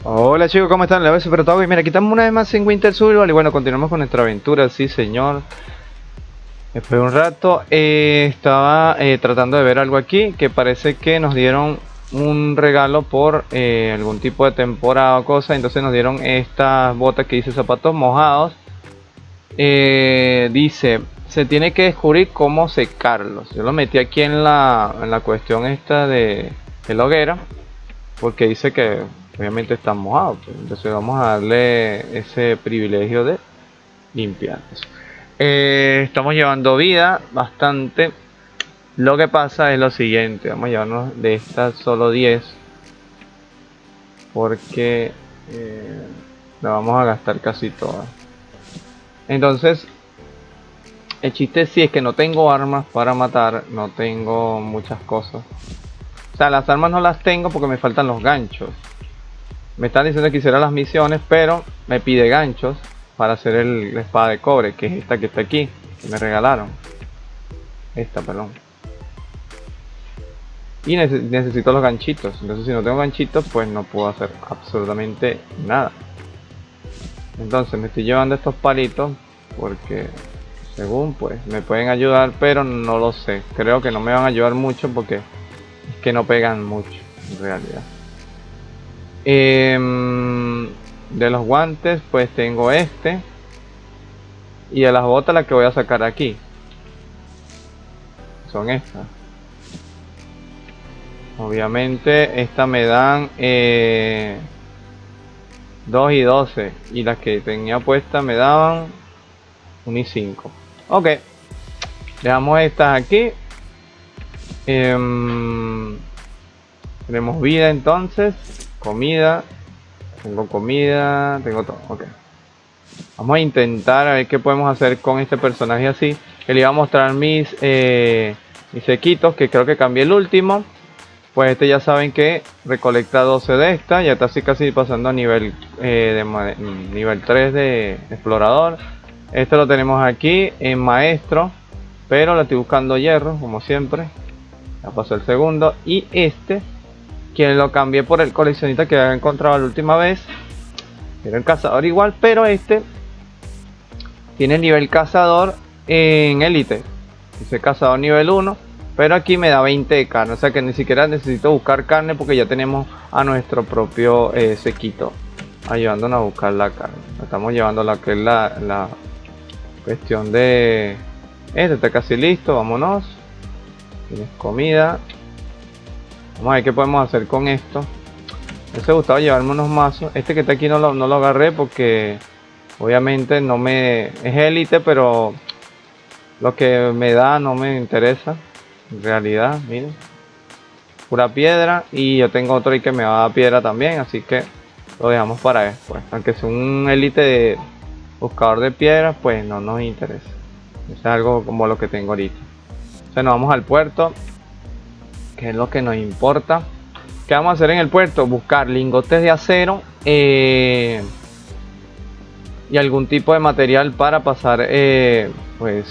Hola chicos, ¿cómo están? La vez Super Togo y mira, aquí estamos una vez más en Winter Survival y bueno, continuamos con nuestra aventura, sí señor. Después de un rato estaba tratando de ver algo aquí, que parece que nos dieron un regalo por algún tipo de temporada o cosa. Entonces nos dieron estas botas que dice zapatos mojados. Dice, se tiene que descubrir cómo secarlos. Yo lo metí aquí en la cuestión esta de la hoguera, porque dice que obviamente están mojados, pues. Entonces vamos a darle ese privilegio de limpiarlos. Estamos llevando vida bastante. Lo que pasa es lo siguiente: vamos a llevarnos de estas solo 10 porque la vamos a gastar casi todas. Entonces el chiste sí es que no tengo armas para matar, no tengo muchas cosas. O sea, las armas no las tengo porque me faltan los ganchos. Me están diciendo que hiciera las misiones, pero me pide ganchos para hacer la espada de cobre, que es esta que está aquí, que me regalaron. Esta, perdón. Y necesito los ganchitos. Entonces si no tengo ganchitos, pues no puedo hacer absolutamente nada. Entonces me estoy llevando estos palitos porque según pues me pueden ayudar, pero no lo sé. Creo que no me van a ayudar mucho porque es que no pegan mucho en realidad. De los guantes pues tengo este, y de las botas las que voy a sacar aquí son estas. Obviamente estas me dan 2 y 12, y las que tenía puestas me daban 1 y 5. Ok, dejamos estas aquí. Tenemos vida entonces, comida. Tengo comida, tengo todo, ok. Vamos a intentar a ver qué podemos hacer con este personaje así. Que le iba a mostrar mis sequitos, que creo que cambié el último. Pues este ya saben que recolecta 12 de esta. Ya está casi pasando a nivel, nivel 3 de explorador. Este lo tenemos aquí en maestro, pero lo estoy buscando hierro, como siempre. Ya pasó el segundo. Y este, que lo cambié por el coleccionista que había encontrado la última vez. Era el cazador igual, pero este tiene nivel cazador en élite. Dice cazador nivel 1, pero aquí me da 20 de carne. O sea que ni siquiera necesito buscar carne porque ya tenemos a nuestro propio sequito ayudándonos a buscar la carne. Estamos llevando la que es la cuestión de... Este está casi listo, vámonos. Tienes comida. Vamos a ver qué podemos hacer con esto. Me hubiese gustado llevarme unos mazos. Este que está aquí no lo agarré porque obviamente no me... es élite, pero lo que me da no me interesa. En realidad, miren. Pura piedra. Y yo tengo otro y que me va a dar piedra también. Así que lo dejamos para después. Aunque sea un élite de buscador de piedras, pues no nos interesa. Es algo como lo que tengo ahorita. Entonces nos vamos al puerto, que es lo que nos importa. ¿Qué vamos a hacer en el puerto? Buscar lingotes de acero y algún tipo de material para pasar pues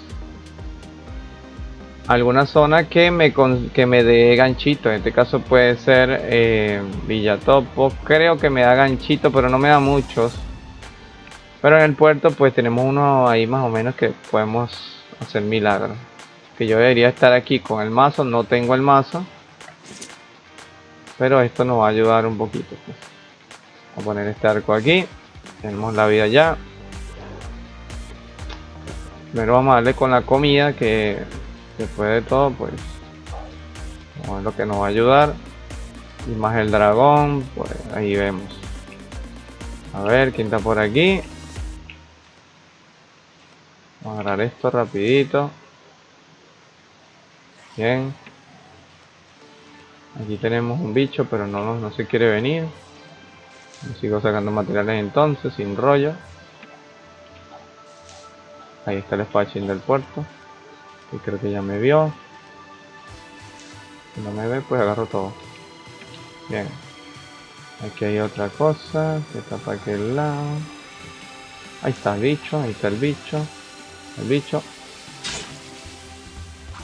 alguna zona que me dé ganchito. En este caso puede ser Villatopo. Creo que me da ganchito, pero no me da muchos. Pero en el puerto pues tenemos uno ahí más o menos que podemos hacer milagros. Que yo debería estar aquí con el mazo. No tengo el mazo, pero esto nos va a ayudar un poquito, pues. Voy a poner este arco aquí. Tenemos la vida ya. Primero vamos a darle con la comida, que después de todo pues vamos a ver lo que nos va a ayudar. Y más el dragón, pues ahí vemos. A ver quién está por aquí. Vamos a agarrar esto rapidito. Bien. Aquí tenemos un bicho, pero no se quiere venir. Sigo sacando materiales entonces, sin rollo. Ahí está el espadachín del puerto. Y creo que ya me vio. Si no me ve, pues agarro todo. Bien. Aquí hay otra cosa que está para aquel lado. Ahí está el bicho, ahí está el bicho. El bicho.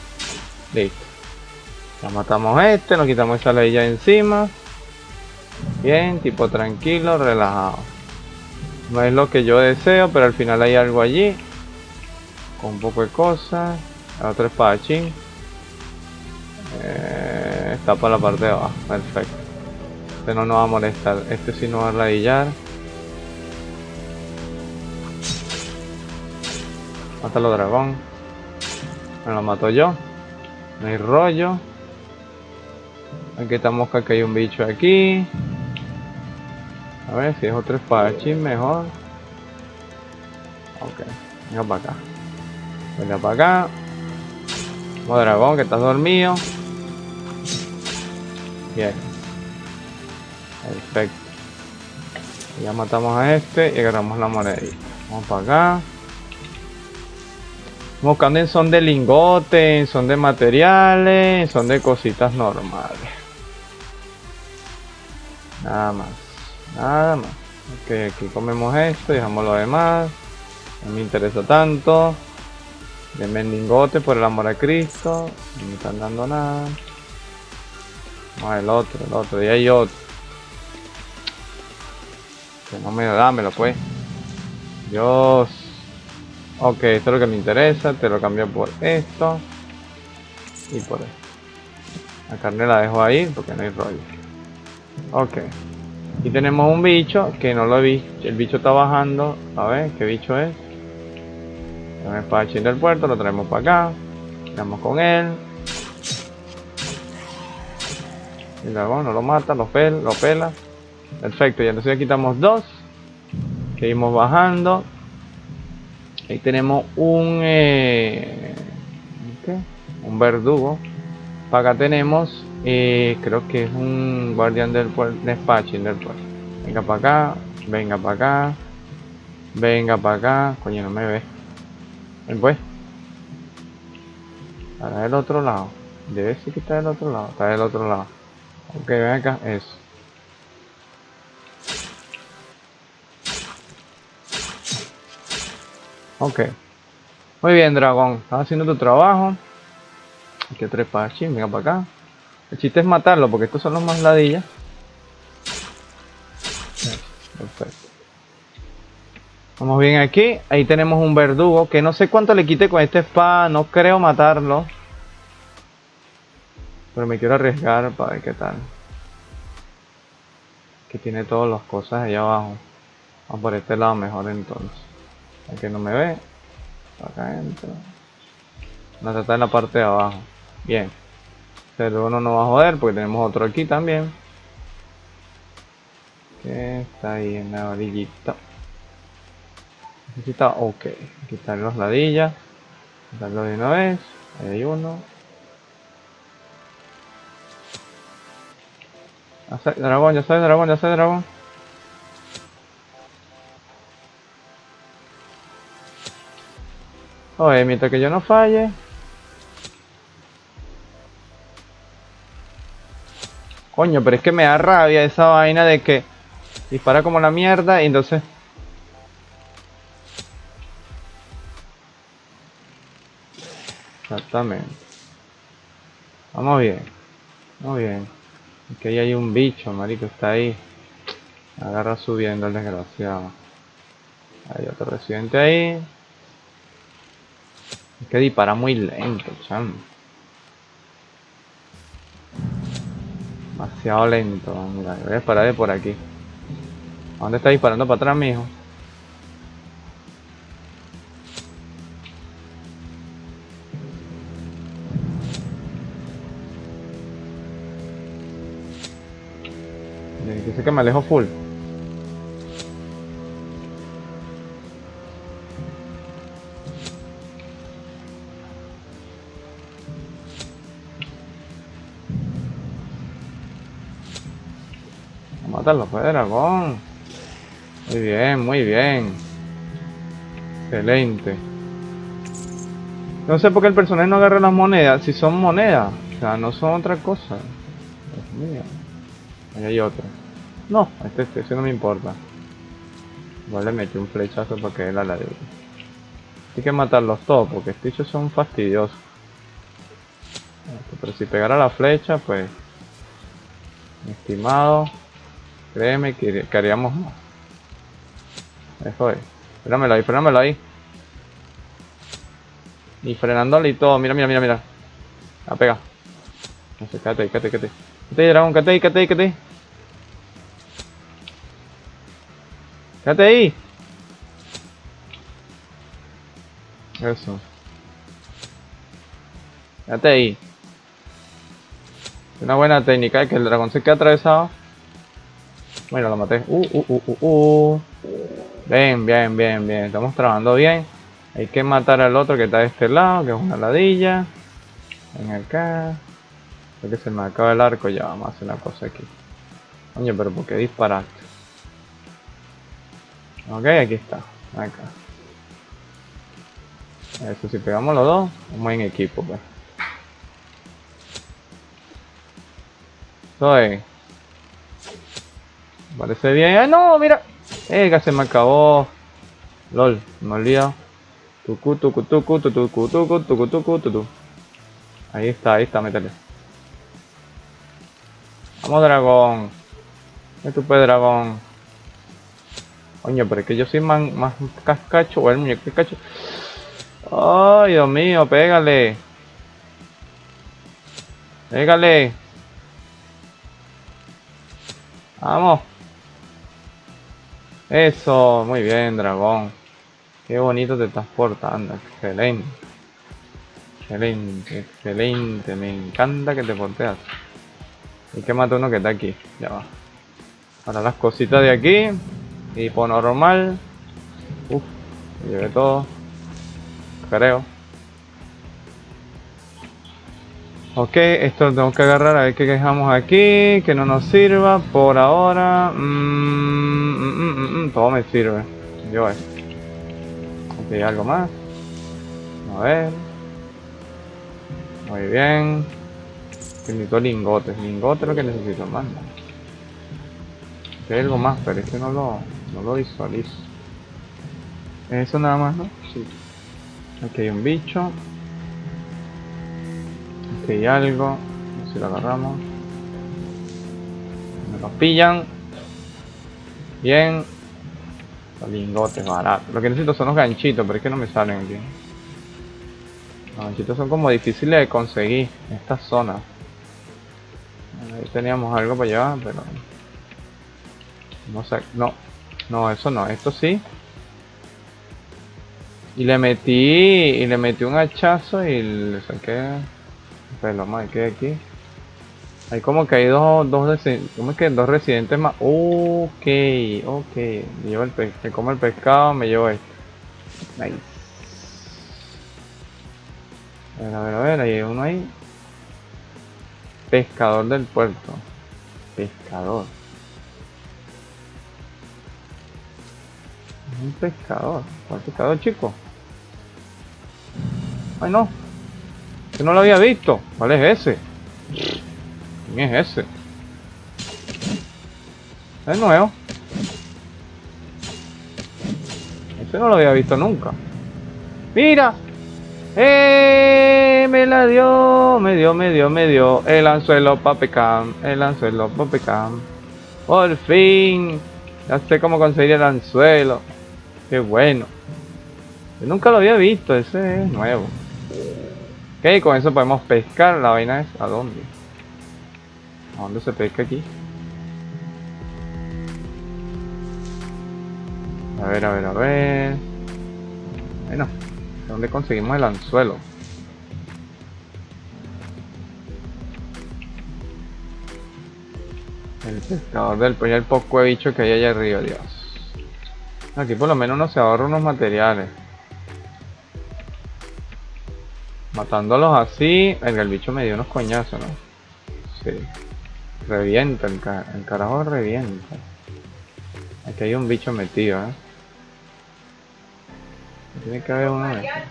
Listo. Ya matamos a este, nos quitamos esa ley ya encima. Bien, tipo tranquilo, relajado. No es lo que yo deseo, pero al final hay algo allí. Con un poco de cosas. Otro espadachín. Está para la parte de abajo. Perfecto. Este no nos va a molestar. Este sí nos va a ladillar. Mátalo, dragón. Me lo mato yo. No hay rollo. Aquí esta mosca, que hay un bicho aquí. A ver si es otro espadachín mejor. Ok. Venga para acá. Venga para acá. Vamos, dragón, que estás dormido. Bien. Perfecto. Ya matamos a este y agarramos la moneda. Vamos para acá. Buscando en son de lingotes, en son de materiales, en son de cositas normales. Nada más. Nada más. Ok, aquí comemos esto y dejamos lo demás. No me interesa tanto. Denme el lingote por el amor a Cristo. No me están dando nada. No, el otro. Y hay otro. Que no me dámelo pues. Dios. Ok, esto es lo que me interesa. Te lo cambio por esto. Y por esto. La carne la dejo ahí porque no hay rollo. Ok. Aquí tenemos un bicho que no lo he visto. El bicho está bajando. A ver, ¿qué bicho es? Un espadachín del puerto. Lo traemos para acá. Vamos con él. El dragón no lo mata, lo pela. Perfecto, y entonces ya quitamos dos. Seguimos bajando. Ahí tenemos un ¿qué? Un verdugo. Para acá tenemos creo que es un guardián del puerto, despaching del puerto. Venga para acá, venga para acá, venga para acá. Coño, no me ve. Ven pues. Para el otro lado. Debe ser que está del otro lado. Está del otro lado. Ok, ven acá, eso. Ok. Muy bien, dragón. Estás haciendo tu trabajo. Aquí otro espadachín, venga para acá. El chiste es matarlo porque estos son los más ladillas. Perfecto. Vamos bien aquí. Ahí tenemos un verdugo que no sé cuánto le quite con esta espada. No creo matarlo. Pero me quiero arriesgar para ver qué tal. Que tiene todas las cosas allá abajo. Vamos por este lado mejor entonces. Aquí no me ve. Acá entro. No, está en la parte de abajo. Bien. Pero uno no va a joder porque tenemos otro aquí también. Que está ahí en la orillita. Necesita, ok. Quitar los ladillas. Darlo de una vez. Ahí hay uno. Dragón, ya sabes, dragón, ya sabes, dragón. Oye, mientras que yo no falle. Coño, pero es que me da rabia esa vaina de que dispara como la mierda y entonces... Exactamente. Vamos bien. Muy bien. Que ahí hay un bicho, marico, está ahí. Agarra subiendo el desgraciado. Hay otro residente ahí. Es que dispara muy lento, chamo. Demasiado lento. Mira, voy a disparar de por aquí. ¿A dónde está disparando para atrás, mijo? Dice que me alejo full. Mátalo, pues, dragón. Muy bien, muy bien. Excelente. No sé por qué el personaje no agarra las monedas. Si son monedas. O sea, no son otra cosa. Dios mío. Ahí hay otro. No, ese no me importa. Igual le metí un flechazo para que él la ladre. Hay que matarlos todos porque estos bichos son fastidiosos. Pero si pegara la flecha, pues... Mi estimado. Créeme que haríamos más. Eso es. Frénamelo ahí. Y frenándole y todo. Mira, mira, mira, mira. La pega. No sé, quédate ahí, quédate, quédate. Quédate ahí, dragón, quédate ahí, quédate ahí, quédate ahí. Quédate ahí. Eso. Quédate ahí. Una buena técnica, que el dragón se quede atravesado. Bueno, lo maté. Bien, bien, bien, bien. Estamos trabajando bien. Hay que matar al otro que está de este lado, que es una ladilla. Ven acá. Creo que se me acaba el arco. Ya, vamos a hacer una cosa aquí. Coño, pero ¿por qué disparaste? Ok, aquí está. Acá. Eso, si pegamos los dos, vamos en equipo, pues. Soy. Parece bien. ¡Ah, no! Mira. Que se me acabó. LOL, me he olvidado. Tucu, tucu, tucu, tucu, tucu, tucu, tucu, tucu, tucu. Ahí está, métele. Vamos, dragón. Estúpido dragón. Coño, pero es que yo soy más cascacho. O el muñeco cascacho. Ay, Dios mío, pégale. Pégale. Vamos. Eso, muy bien, dragón. Qué bonito te estás portando. Excelente. Excelente, excelente. Me encanta que te porteas. Hay que matar uno que está aquí. Ya va. Ahora las cositas de aquí. Tipo normal. Uf, me llevé todo. Creo. Ok, esto lo tengo que agarrar a ver qué dejamos aquí. Que no nos sirva por ahora. Todo me sirve. Yo ok, algo más. A ver. Muy bien. Necesito lingotes. Lingotes es lo que necesito más. Hay algo más, pero es que no lo visualizo. Eso nada más, ¿no? Sí. Aquí hay un bicho. Aquí hay algo. A ver si lo agarramos. Me lo pillan. Bien. Los lingotes baratos. Lo que necesito son los ganchitos, pero es que no me salen aquí. Los ganchitos son como difíciles de conseguir en esta zona. Ahí teníamos algo para llevar, pero... no sé, no, eso no, esto sí. Y le metí un hachazo y le saqué. Pero más que aquí. Hay como que hay dos residentes más. Ok. Me llevo me como el pescado, me llevo esto. Nice. A ver, ahí hay uno ahí. Pescador del puerto. Pescador. Un pescador. ¿Cuál pescador, chico? Ay, no. Que no lo había visto. ¿Cuál es ese? ¿Quién es ese? Es nuevo. Ese no lo había visto nunca. ¡Mira! Me la dio. Me dio. El anzuelo papecam. El anzuelo papecam. Por fin. Ya sé cómo conseguir el anzuelo. Qué bueno. Yo nunca lo había visto. Ese es nuevo. Ok, con eso podemos pescar. La vaina es ¿a dónde? ¿A dónde se pesca aquí? A ver. Bueno, ¿dónde conseguimos el anzuelo? El pescador del pollo, el poco de bicho que hay allá arriba, Dios. Aquí por lo menos uno se ahorra unos materiales. Matándolos así, el bicho me dio unos coñazos, ¿no? Sí. Revienta, el carajo revienta. Aquí hay un bicho metido, ¿eh? Tiene que haber uno de estos.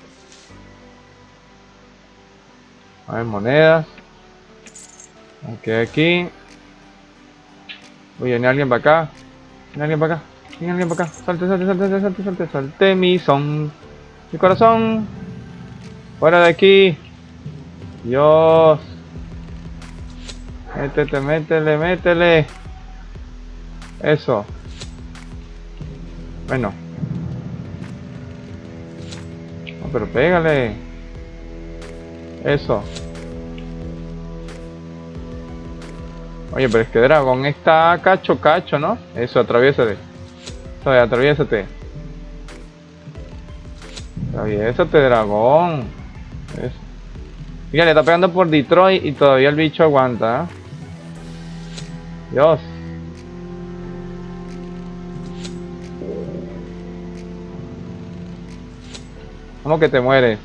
A ver, monedas. Ok, aquí. Uy, viene alguien para acá. Viene alguien para acá. Salte mi son. Mi corazón. Fuera de aquí. Dios. Métele. Eso. Bueno. No, pero pégale. Eso. Oye, pero es que dragón está cacho, ¿no? Eso, atraviésate. Eso, atraviésate. Atraviésate, dragón. Eso. Mira, le está pegando por Detroit y todavía el bicho aguanta, ¿eh? Dios. ¿Cómo que te mueres?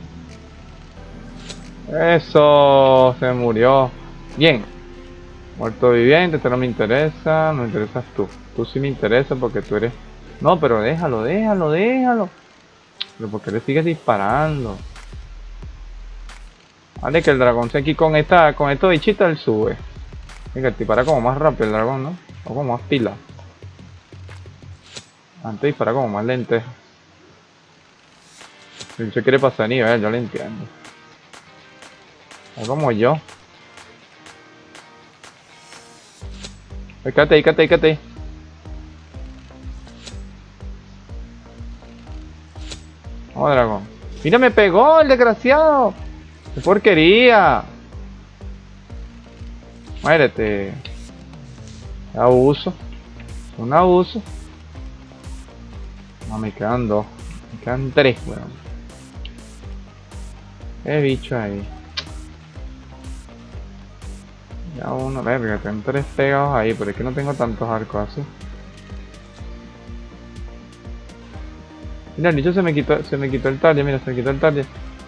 Eso, se murió. Bien. Muerto viviente, esto no me interesa. No me interesas tú. Tú sí me interesa porque tú eres... No, pero déjalo. Pero porque le sigues disparando. Vale, que el dragón se aquí con estos bichitos él sube. Venga, dispara como más rápido el dragón, ¿no? O como más pila. Antes dispara como más lenteja. El bicho quiere pasar nivel, yo lo entiendo. Es como yo. Quédate ahí. Oh, dragón. Mira, me pegó el desgraciado. ¡Qué porquería! Muérete. Abuso. Un abuso. No, me quedan dos. Me quedan tres, weón. Qué bicho ahí. Ya uno, verga, tengo tres pegados ahí, pero es que no tengo tantos arcos así. Mira, el bicho se me quitó el target, mira, se me quitó el target.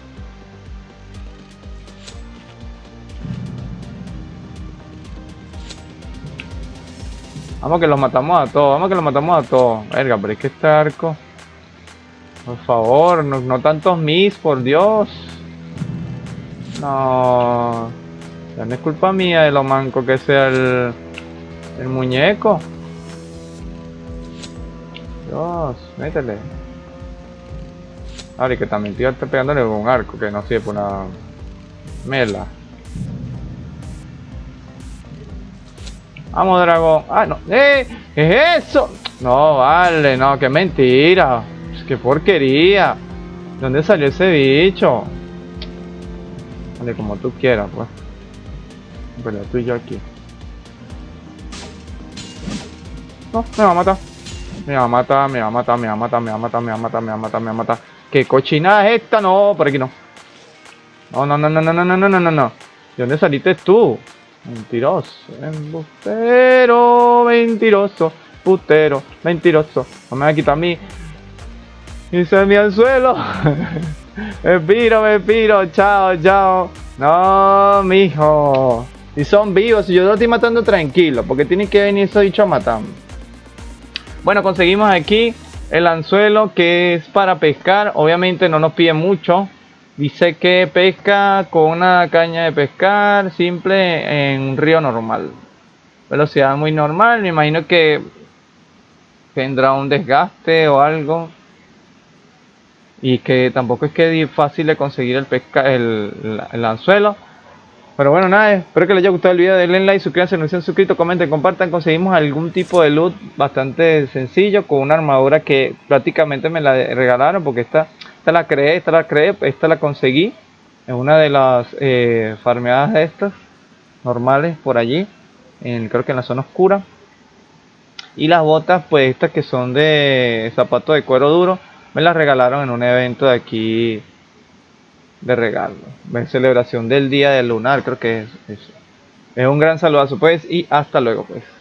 Vamos que los matamos a todos, Verga, pero es que este arco... Por favor, no tantos miss, por Dios. No... Ya no es culpa mía de lo manco que sea el muñeco. Dios, métele. Ahora, y que también tío está pegándole con un arco que no sirve por una mela. Vamos, dragón. Ah, no. ¿Qué es eso? No, vale, no, qué mentira. Qué porquería. ¿De dónde salió ese bicho? Vale, como tú quieras, pues. Pero tú y yo aquí. No, me va a matar. Me va a matar. ¿Qué cochinada es esta? No, por aquí no. No. ¿De dónde saliste tú? Mentiroso, embustero, mentiroso, putero, mentiroso. No me va a quitar a mí. Y se me al suelo. Me piro, chao. No, mijo. Si son vivos, si yo lo estoy matando tranquilo, porque tiene que venir ese bicho a matarme. Bueno, conseguimos aquí el anzuelo que es para pescar. Obviamente no nos pide mucho. Dice que pesca con una caña de pescar simple en un río normal. Velocidad muy normal. Me imagino que tendrá un desgaste o algo. Y que tampoco es que es fácil de conseguir el anzuelo. Pero bueno, nada, espero que les haya gustado el video. Denle like, suscríbanse, no se han suscrito, comenten, compartan. Conseguimos algún tipo de loot bastante sencillo con una armadura que prácticamente me la regalaron, porque esta la creé, esta la conseguí en una de las farmeadas de estas normales por allí, creo que en la zona oscura. Y las botas, pues estas que son de zapato de cuero duro, me las regalaron en un evento de aquí de regalo, en celebración del día del lunar, creo que es eso. Es un gran saludazo pues, y hasta luego pues.